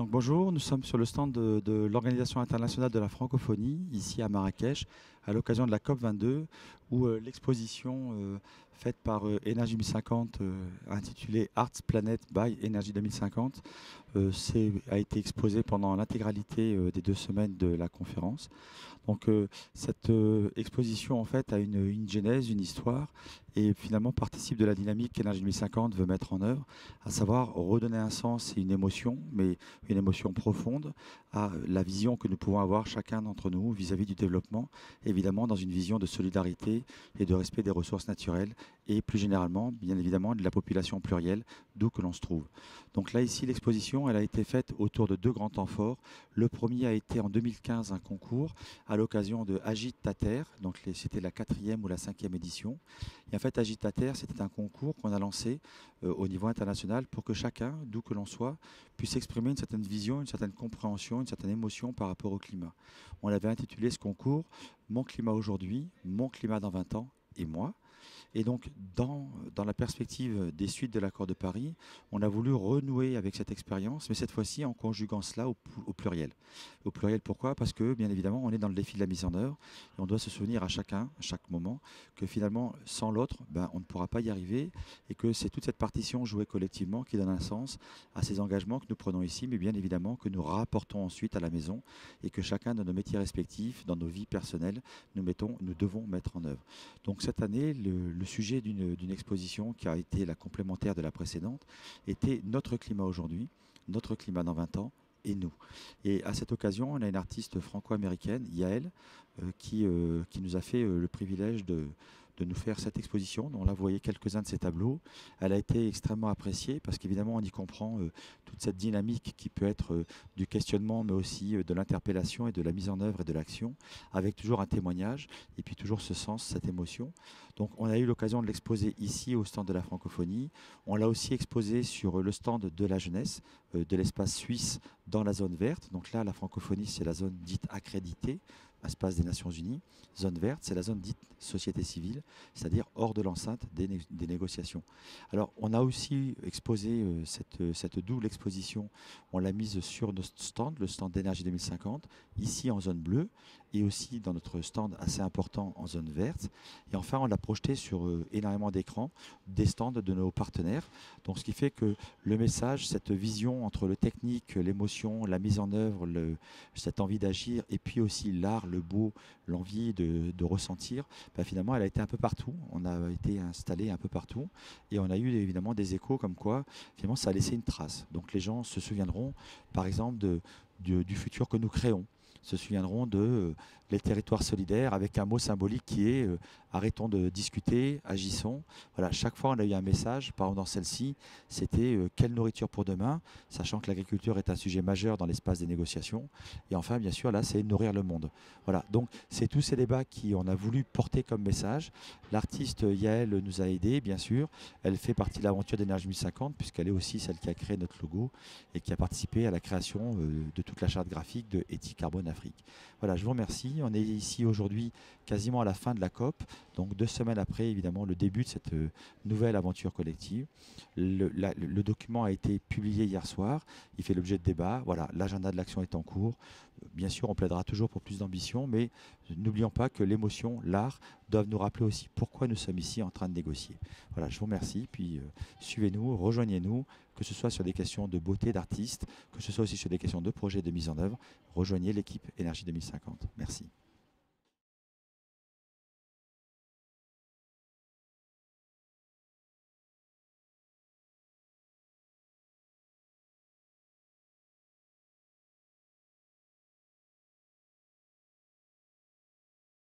Donc bonjour, nous sommes sur le stand de l'Organisation internationale de la francophonie, ici à Marrakech, à l'occasion de la COP22, où l'exposition faite par Énergie 2050, intitulée Arts Planet by Énergie 2050, a été exposée pendant l'intégralité des 2 semaines de la conférence. Donc cette exposition en fait a une genèse, une histoire, et finalement participe de la dynamique qu'Énergie 2050 veut mettre en œuvre, à savoir redonner un sens et une émotion, mais une émotion profonde à la vision que nous pouvons avoir chacun d'entre nous vis-à-vis du développement, évidemment dans une vision de solidarité et de respect des ressources naturelles et plus généralement, bien évidemment, de la population plurielle, d'où que l'on se trouve. Donc là, ici, l'exposition, elle a été faite autour de deux grands temps forts. Le premier a été en 2015 un concours à l'occasion de Agite ta Terre, donc c'était la 4e ou la 5e édition. Et en fait, Agite ta Terre, c'était un concours qu'on a lancé au niveau international pour que chacun, d'où que l'on soit, puisse exprimer une certaine vision, une certaine compréhension, une certaine émotion par rapport au climat. On avait intitulé ce concours Mon climat aujourd'hui, mon climat dans 20 ans et moi. Et donc, dans la perspective des suites de l'accord de Paris, on a voulu renouer avec cette expérience, mais cette fois-ci en conjuguant cela au pluriel. Au pluriel, pourquoi? Parce que, bien évidemment, on est dans le défi de la mise en œuvre et on doit se souvenir à chacun, à chaque moment, que finalement, sans l'autre, on ne pourra pas y arriver et que c'est toute cette partition jouée collectivement qui donne un sens à ces engagements que nous prenons ici, mais bien évidemment que nous rapportons ensuite à la maison et que chacun de nos métiers respectifs, dans nos vies personnelles, nous devons mettre en œuvre. Donc cette année, le sujet d'une exposition qui a été la complémentaire de la précédente était notre climat aujourd'hui, notre climat dans 20 ans et nous. Et à cette occasion, on a une artiste franco-américaine, Yael, qui nous a fait le privilège de nous faire cette exposition. Donc là, vous voyez quelques-uns de ses tableaux. Elle a été extrêmement appréciée parce qu'évidemment, on y comprend toute cette dynamique qui peut être du questionnement, mais aussi de l'interpellation et de la mise en œuvre et de l'action, avec toujours un témoignage et puis toujours ce sens, cette émotion. Donc on a eu l'occasion de l'exposer ici au stand de la francophonie. On l'a aussi exposé sur le stand de la jeunesse, de l'espace suisse dans la zone verte. Donc là, la francophonie, c'est la zone dite accréditée, espace des Nations Unies. Zone verte, c'est la zone dite société civile, c'est-à-dire hors de l'enceinte des négociations. Alors, on a aussi exposé cette double exposition. On l'a mise sur notre stand, le stand d'énergie 2050, ici en zone bleue, et aussi dans notre stand assez important en zone verte. Et enfin, on l'a projeté sur énormément d'écrans, des stands de nos partenaires. Donc, ce qui fait que le message, cette vision entre le technique, l'émotion, la mise en œuvre, cette envie d'agir, et puis aussi l'art, le beau, l'envie de ressentir, finalement, elle a été un peu partout. On a été installé un peu partout. Et on a eu évidemment des échos comme quoi, finalement, ça a laissé une trace. Donc, les gens se souviendront, par exemple, du futur que nous créons, se souviendront de les territoires solidaires avec un mot symbolique qui est arrêtons de discuter, agissons. Voilà, chaque fois on a eu un message. Par exemple dans celle-ci, c'était quelle nourriture pour demain, sachant que l'agriculture est un sujet majeur dans l'espace des négociations. Et enfin, bien sûr, là, c'est nourrir le monde. Voilà, donc c'est tous ces débats qu'on a voulu porter comme message. L'artiste Yael nous a aidés, bien sûr. Elle fait partie de l'aventure d'Énergie 1050 puisqu'elle est aussi celle qui a créé notre logo et qui a participé à la création de toute la charte graphique de Ethic Carbone Afrique. Voilà, je vous remercie. On est ici aujourd'hui quasiment à la fin de la COP, donc 2 semaines après évidemment le début de cette nouvelle aventure collective. Le document a été publié hier soir, il fait l'objet de débats. Voilà, l'agenda de l'action est en cours. Bien sûr, on plaidera toujours pour plus d'ambition, mais n'oublions pas que l'émotion, l'art, doivent nous rappeler aussi pourquoi nous sommes ici en train de négocier. Voilà, je vous remercie, puis suivez-nous, rejoignez-nous, que ce soit sur des questions de beauté d'artistes, que ce soit aussi sur des questions de projets de mise en œuvre. Rejoignez l'équipe Énergie 2050. Merci.